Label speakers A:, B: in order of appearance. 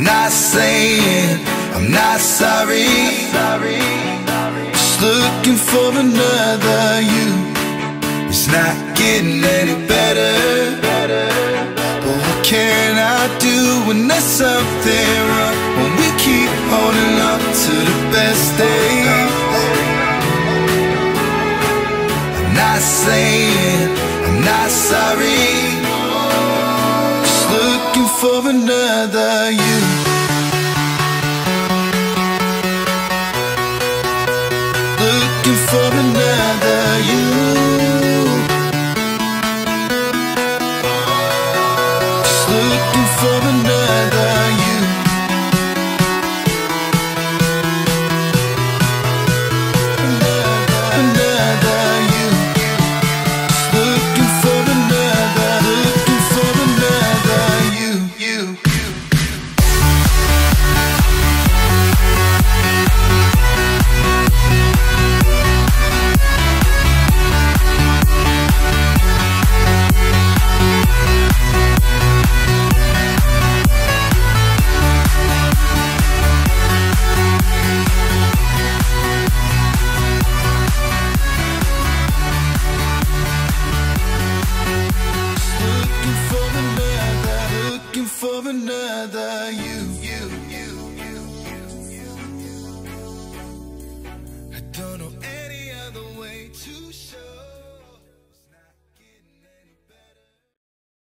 A: not saying I'm not sorry. Just looking for another you. It's not getting any better. But what can I do when there's something wrong? When we keep holding on to the best days. I'm not saying I'm not sorry. Just looking for another you. Looking for another you. Just looking for another you. Another you. Just looking for another you. Looking for another you.